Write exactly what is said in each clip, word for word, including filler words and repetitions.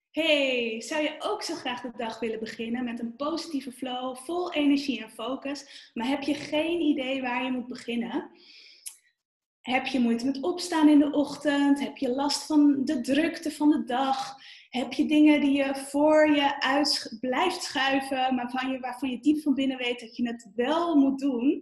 Hey, zou je ook zo graag de dag willen beginnen met een positieve flow, vol energie en focus, maar heb je geen idee waar je moet beginnen? Heb je moeite met opstaan in de ochtend? Heb je last van de drukte van de dag? Heb je dingen die je voor je uit blijft schuiven, maar van je, waarvan je diep van binnen weet dat je het wel moet doen?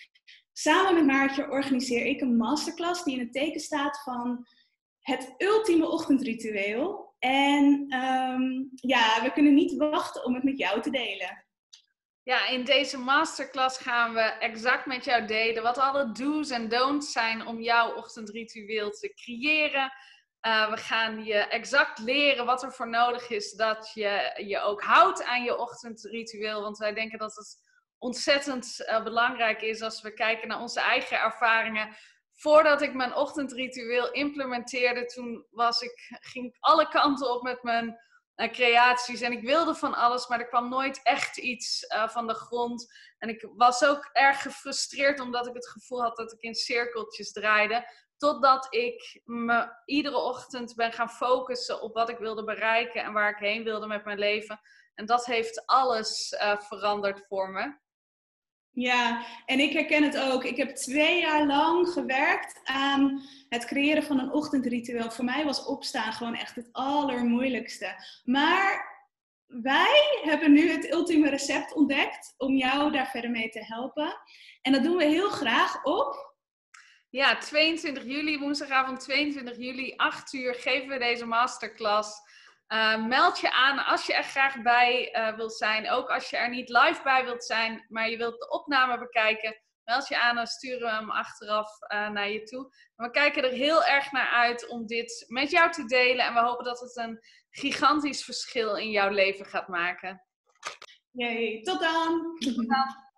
Samen met Maartje organiseer ik een masterclass die in het teken staat van het ultieme ochtendritueel. En um, ja, we kunnen niet wachten om het met jou te delen. Ja, in deze masterclass gaan we exact met jou delen wat alle do's en don'ts zijn om jouw ochtendritueel te creëren. Uh, we gaan je exact leren wat er voor nodig is dat je je ook houdt aan je ochtendritueel. Want wij denken dat het ontzettend uh, belangrijk is als we kijken naar onze eigen ervaringen. Voordat ik mijn ochtendritueel implementeerde, toen was ik, ging ik alle kanten op met mijn uh, creaties. En ik wilde van alles, maar er kwam nooit echt iets uh, van de grond. En ik was ook erg gefrustreerd, omdat ik het gevoel had dat ik in cirkeltjes draaide. Totdat ik me iedere ochtend ben gaan focussen op wat ik wilde bereiken en waar ik heen wilde met mijn leven. En dat heeft alles uh, veranderd voor me. Ja, en ik herken het ook. Ik heb twee jaar lang gewerkt aan het creëren van een ochtendritueel. Voor mij was opstaan gewoon echt het allermoeilijkste. Maar wij hebben nu het ultieme recept ontdekt om jou daar verder mee te helpen. En dat doen we heel graag op... Ja, tweeëntwintig juli, woensdagavond tweeëntwintig juli, acht uur, geven we deze masterclass. Uh, meld je aan als je er graag bij uh, wilt zijn. Ook als je er niet live bij wilt zijn, maar je wilt de opname bekijken. Meld je aan, dan sturen we hem achteraf uh, naar je toe. En we kijken er heel erg naar uit om dit met jou te delen. En we hopen dat het een gigantisch verschil in jouw leven gaat maken. Yay, tot dan! Tot dan!